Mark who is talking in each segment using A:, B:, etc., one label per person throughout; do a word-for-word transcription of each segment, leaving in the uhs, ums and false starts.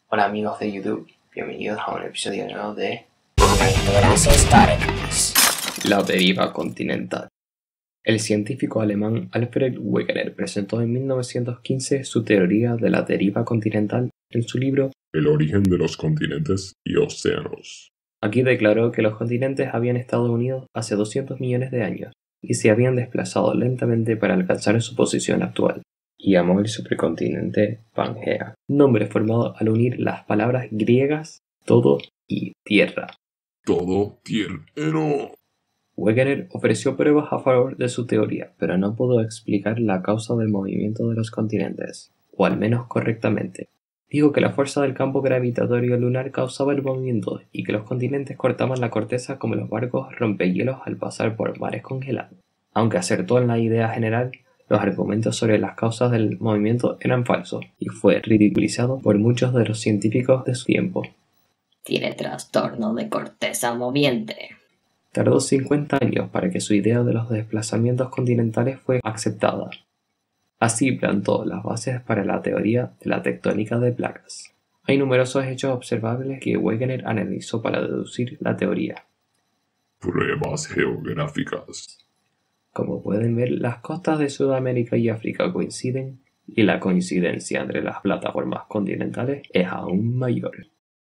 A: Hola amigos de YouTube, bienvenidos a un episodio nuevo de
B: Aventuras históricas.
A: La deriva continental. El científico alemán Alfred Wegener presentó en mil novecientos quince su teoría de la deriva continental en su libro
C: El origen de los continentes y océanos.
A: Aquí declaró que los continentes habían estado unidos hace doscientos millones de años y se habían desplazado lentamente para alcanzar su posición actual. Y llamó el supercontinente Pangea, nombre formado al unir las palabras griegas todo y tierra.
C: Todo tierrero.
A: Wegener ofreció pruebas a favor de su teoría, pero no pudo explicar la causa del movimiento de los continentes, o al menos correctamente. Dijo que la fuerza del campo gravitatorio lunar causaba el movimiento y que los continentes cortaban la corteza como los barcos rompehielos al pasar por mares congelados. Aunque acertó en la idea general, los argumentos sobre las causas del movimiento eran falsos y fue ridiculizado por muchos de los científicos de su tiempo.
B: Tiene trastorno de corteza moviente.
A: Tardó cincuenta años para que su idea de los desplazamientos continentales fue aceptada. Así plantó las bases para la teoría de la tectónica de placas. Hay numerosos hechos observables que Wegener analizó para deducir la teoría.
C: Pruebas geográficas.
A: Como pueden ver, las costas de Sudamérica y África coinciden, y la coincidencia entre las plataformas continentales es aún mayor.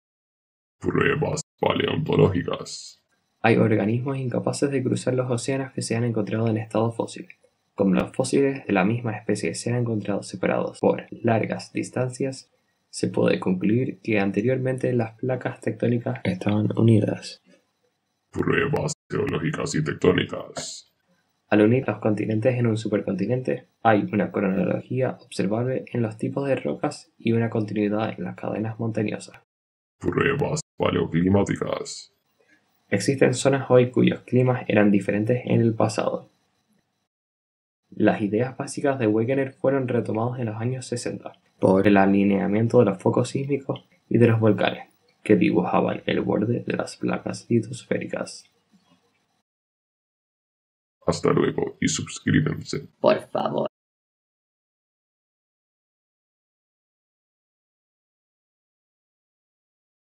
C: Pruebas paleontológicas.
A: Hay organismos incapaces de cruzar los océanos que se han encontrado en estado fósil. Como los fósiles de la misma especie se han encontrado separados por largas distancias, se puede concluir que anteriormente las placas tectónicas estaban unidas.
C: Pruebas geológicas y tectónicas.
A: Al unir los continentes en un supercontinente, hay una cronología observable en los tipos de rocas y una continuidad en las cadenas montañosas.
C: Pruebas paleoclimáticas.
A: Existen zonas hoy cuyos climas eran diferentes en el pasado. Las ideas básicas de Wegener fueron retomadas en los años sesenta por el alineamiento de los focos sísmicos y de los volcanes, que dibujaban el borde de las placas litosféricas.
C: Hasta luego y suscríbanse.
B: Por favor.